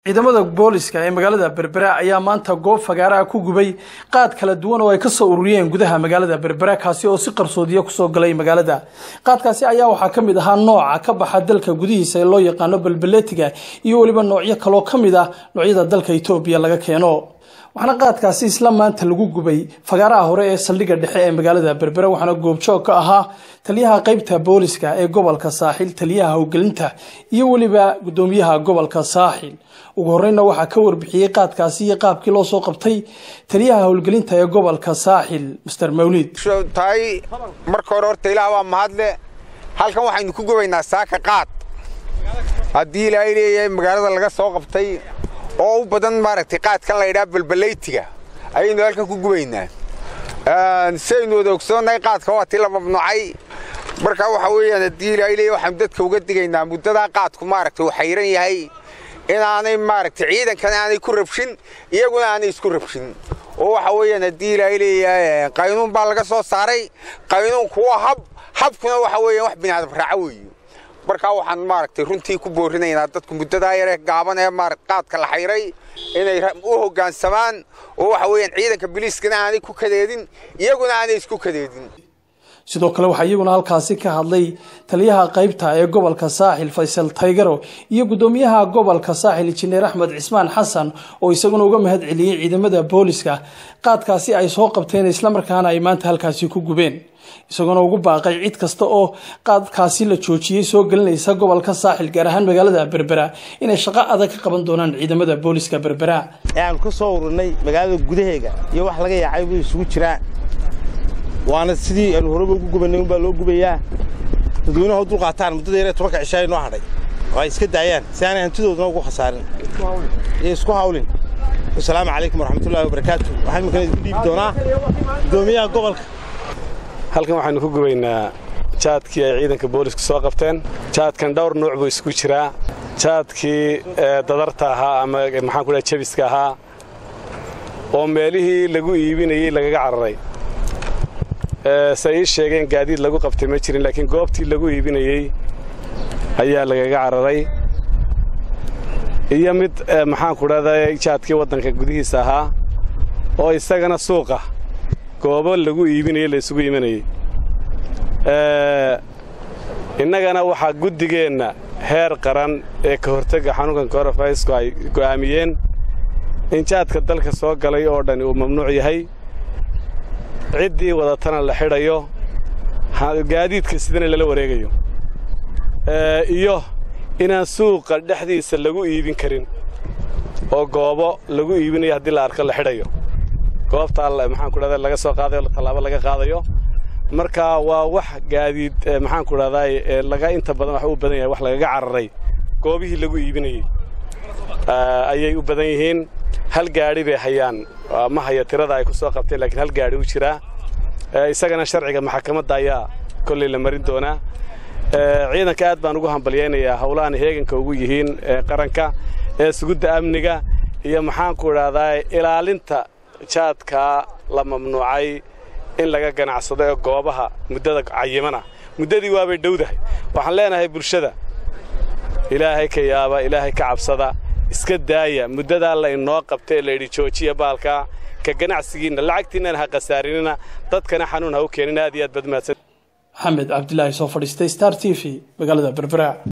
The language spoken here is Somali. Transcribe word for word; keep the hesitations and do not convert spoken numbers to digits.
ciidamada booliska ee magaalada Berbera ayaa maanta goob fagaara ku gubay qaad kala duwan oo ay ka soo ururiyeen gudaha magaalada Berbera kaasi oo si qarsoodiyo ku soo galay magaalada. Qaadkaasi ayaa waxa kamid ahaa nooca ka baxa dalka gudihiisa ee loo yaqaan balbaletiga iyo waliba noocyo kale oo kamid ah noocyada dalka Itoobiya laga keeno. waxana qaadkaasi isla maanta lagu gubay fagaaraha hore ee saldhigga dhexe ee magaalada Berbera waxana goobjoog ka ahaa taliyaha qaybta booliska ee gobolka Saaxil, taliyaha howlgelinta iyo waliba gudoomiyaha gobolka Saaxil. ugu horreynna waxa ka warbixiyay qaadkaasi iyo qaabkii loo soo qabtay taliyaha howlgelinta ee gobolka Saaxil, Mister Mawlid. Taay marka hore horta ilaahay waa mahadle. halkan waxaynu ku gubaynaa saaka qaad hadii la ilaahay magaalada laga soo qabtay oo u badan maaragtay qaadkan la yiraahdo balbaletiga ayaynu halkan ku gubaynaa. aan saynu ogsoonay qaadka waa tii la mamnuucay marka waxa weeyaan hadii la ilaahay waxaan dadka uga digaynaa muddada qaadku maaragtay uu xayran yahay inaanay maaragtay ciidankan aanay ku rabshin iyaguna aanay isku rabshin oo waxa weeyaan hadii la ilaahay qaynuun baa laga soo saaray qaynuunku waa hab habkuna waxa weeyaan wax binaadam raaco weeyo marka waxaan maaragtay runtii ku boorinaynaa dadku muddada yar ee gaaban ee maaragtay qaadka la xayray inay u hoggaansamaan oo waxa weeyaan ciidanka booliiskana aanay ku kadeedin iyaguna aanay isku kadeedin. sidoo kale waxa iyaguna halkaasi ka hadlay taliyaha qaybta ee gobolka Saaxil Faysal Taygaro iyo gudoomiyaha gobolka Saaxil Injineer Axmed Cismaan Xasan oo isaguna uga mahad celiyay ciidamada booliska qaadkaasi ay soo qabteen isla markaana ay maanta halkaasi ku gubeen. isaguna ugu baaqay cid kasta oo qaadkaasi la joojiyay soo galinaysa gobolka Saaxil gaar ahaan magaalada Berbera inay shaqo adag ka qaban doonaan ciidamada booliska Berbera. aan ku soo ururnay magaalada gudaheega iyo wax laga yaacay uu isugu jiraa waana sidii aan hore ugu gubanay baa loo gubayaa dadweynaha dul qaataan muddada yar ee tobanka cishay noo hadhay oo ay iska daayaan si aanay hantidoodna ugu khasaarin iyo isku hawlin. Assalaamu alaykum warahmatullaahi wabarakaatuh. waxaan markaa idin dhiib doonaa gudoomiyaha gobolka. halkan waxaanu ku gubaynaa jaadkii ay ciidanka booliska soo qabteen. jaadkan dhowr nooc buu isku jiraa. jaadkii dadarta ahaa ama maxaan ku dhahay jabiska ahaa oo meelihii lagu iibinayay lagaga cararay. say sheegeen gaadiid lagu qabtay ma jirin laakiin goobtii lagu iibinayay ayaa lagaga cararay. iyo mid maxaan ku dhahay jaadkii waddanka gudihiisa ahaa oo isagana suuqa goobo lagu iibinayay la isugu iimanayay. innagana waxaa guddigeenna heer qaran ee ka hortagga xanuunkan coronavirus-ku ay go'aamiyeen in jaadka dalka soo galay oo dhan uu mamnuuc yahay, ciddii wadatana la xidhayo, gaadiidka sidana lala wareegayo, iyo inaan suuqa dhexdiisa lagu iibin karin oo goobo lagu iibinayo haddii la arko la xidhayo. goobta maxaan ku dhahdaa laga soo qaadayo talaabo laga qaadayo. marka waa wax gaadiid maxaan ku dhahdaa laga inta badan wax u badan yahay wax laga cararay goobihii lagu iibinayay ayay u badan yihiin. hal gaari bay hayaan ma haya tirada ay ku soo qabteen laakiin hal gaari u jira isagana sharciga maxkamadda ayaa kulli la marin doona. ciidanka aad baan ugu hambalyeeynaya hawlahan heeganka ugu yihiin qaranka ee sugidda amniga iyo maxaan ku dhahdaa ilaalinta jaadka la mamnuucay in laga ganacsado ee goobaha muddada cayimana. muddadii waabay dhowdahay. waxaan leenahay bulshada ilaahay ka yaaba, ilaahay ka cabsada, iska daaya muddada la inoo qabtay la yiri joojiya baalka ka ganacsigiina lacagtiina ha qasaarinina dadkana xanuun ha u keenin. aad iyo aad badmaadsan. Maxamed Cabdullaahi soo fadhiistay Star T V magaalada Berbera.